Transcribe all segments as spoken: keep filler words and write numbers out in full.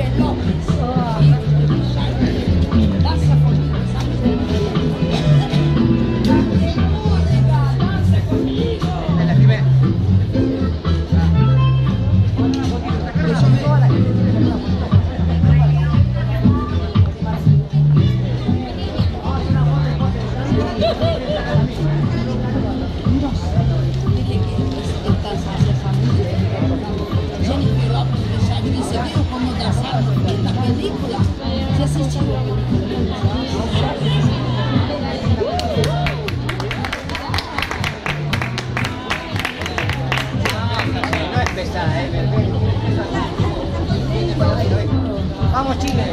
¡Vamos, Chile!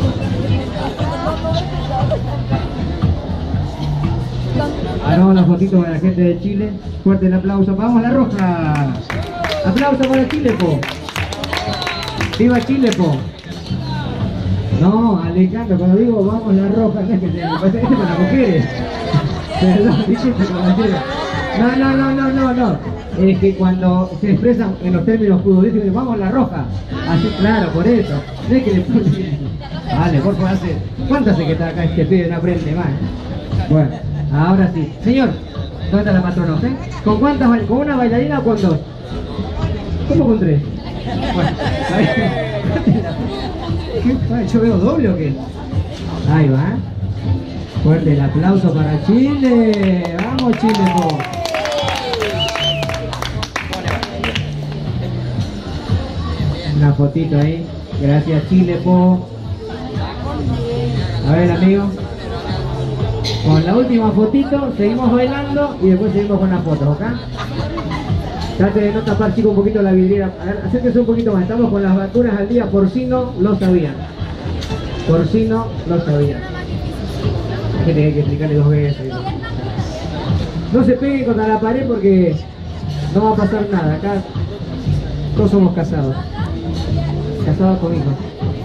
Ahora una fotito para la gente de Chile. Fuerte el aplauso. ¡Vamos la roja! ¡Aplauso para Chile, po! ¡Viva Chile, po! No, Alejandro, cuando digo vamos la roja, no es que se me parece, este es para las mujeres. Perdón, disculpe, caballero. No, no, no, no, no, no. Es que cuando se expresan en los términos futbolísticos, vamos la roja. Así, claro, por eso. No es que le ponen... Vale, por favor, hace... ¿Cuánto hace que está acá este pibe? No aprende más. Bueno, ahora sí. Señor, ¿dónde está la patrona? ¿Eh? ¿Con cuántas bailarines? ¿Con una bailarina o con dos? ¿Cómo con tres? Bueno, a ver. ¿Yo veo doble o qué? Ahí va. Fuerte el aplauso para Chile. Vamos, Chile, po. Una fotito ahí. Gracias, Chile, po. A ver, amigo. Con la última fotito seguimos bailando y después seguimos con las fotos, ¿ok? Trate de no tapar, chicos, un poquito la vidriera. A ver, acérquense un poquito más. Estamos con las vacunas al día. Porcino lo sabían. Porcino lo sabían. Que tenía que explicarle dos veces. No se peguen contra la pared porque no va a pasar nada. Acá todos somos casados. Casados con hijos.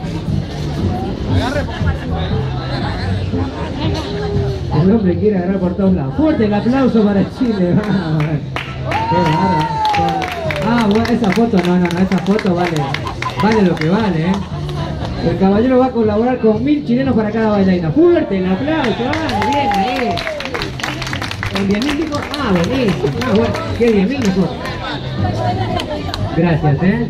El hombre quiere agarrar por todos lados. Fuerte el aplauso para Chile. Vamos. Qué bárbaro. Ah, bueno, esa foto, no, no, no, esa foto vale, vale lo que vale, ¿eh? El caballero va a colaborar con mil chilenos para cada bailarina. Fuerte el aplauso, ah, bien ahí. ¿Con diez mil dijo? Ah, buenísimo. Ah, bueno, ¿qué diez mil mejor? Gracias, ¿eh?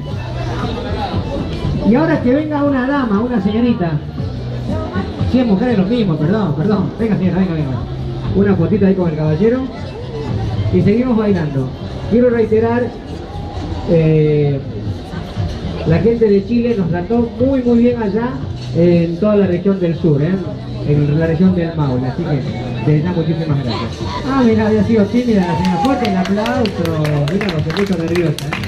Y ahora que venga una dama, una señorita. cien mujeres lo mismo, perdón, perdón. Venga, señora, venga, venga. Una fotita ahí con el caballero. Y seguimos bailando. Quiero reiterar, eh, la gente de Chile nos trató muy muy bien allá en toda la región del sur, ¿eh? En la región del Maule, así que les da muchísimas gracias. Ah, mira, había sido tímida la señora. Fuerte el aplauso. Mira, lo se puso nerviosa, ¿eh?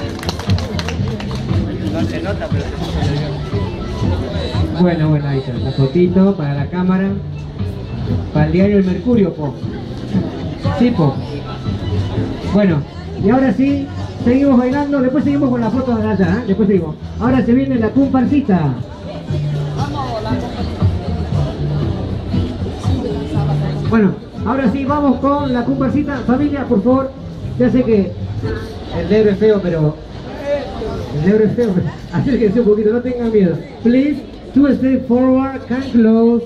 No se nota, pero se puso nerviosa. Bueno, bueno, ahí está, la fotito para la cámara. Para el diario El Mercurio, po. Sí, po. Bueno, y ahora sí, seguimos bailando, después seguimos con la foto de allá, ¿eh? Después seguimos. Ahora se viene la comparsita. Bueno, ahora sí, vamos con la comparsita. Familia, por favor, ya sé que el negro es feo, pero... El negro es feo, pero acérquense un poquito, no tengan miedo. Please, two step forward, come close.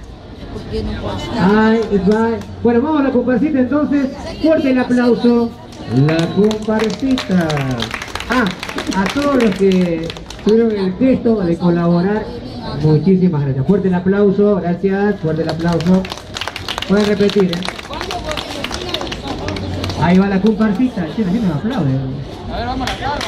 Ay, bye. Bueno, vamos a la comparsita entonces. Fuerte el aplauso. La comparsita. Ah, a todos los que tuvieron el gesto de colaborar, muchísimas gracias. Fuerte el aplauso, gracias. Fuerte el aplauso. Pueden repetir, ¿eh? Ahí va la comparsita. Sí, la gente me aplaude. A ver, vamos a la carga.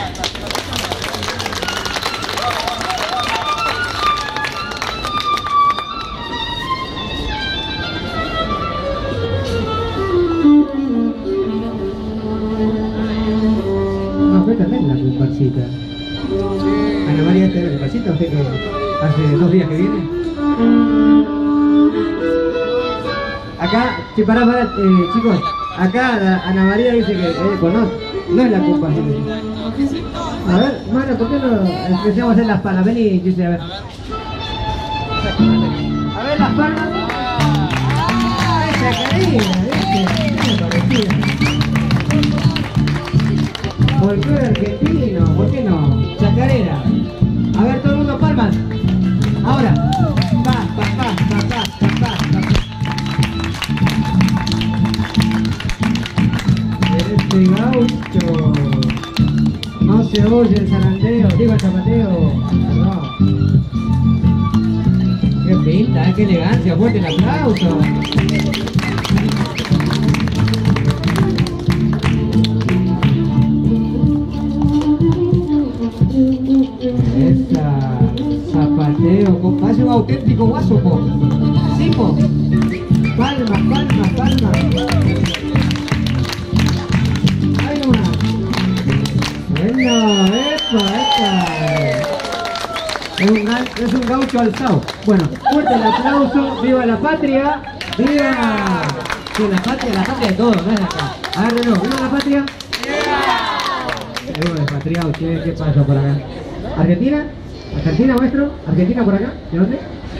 También la comparsita. Sí. Ana María, ¿esta es la comparsita? ¿Usted que hace dos días que viene? Acá, si pará, pará, eh, chicos, acá la, Ana María dice que eh, conoce, no es la comparsita. A ver, bueno, ¿por qué no empezamos a hacer las palmas? Ven y dice, a ver. A ver las palmas. ¡Ah! ¡Esa carina! ¡Ese! ¡Qué parecida! Folclore argentino, ¿por qué no? Chacarera. A ver, todo el mundo palmas. Uy, el zarandeo, digo el zapateo. No. Qué pinta, eh, qué elegancia, fuerte el aplauso. Esa, zapateo, compa, es un auténtico guaso, po. Sí, po. Palmas, palmas, palmas. Ahí nomás. Bueno, epa, epa. Es un, ga- es un gaucho alzado. Bueno, fuerte el aplauso. ¡Viva la patria! ¡Viva! Sí, la patria, la patria de todos, no es de acá. A ver, de nuevo, ¿viva la patria? ¡Viva! Uno despatriado, che, ¿qué pasa por acá? ¿Argentina? ¿Argentina, maestro? ¿Argentina por acá? ¿De dónde?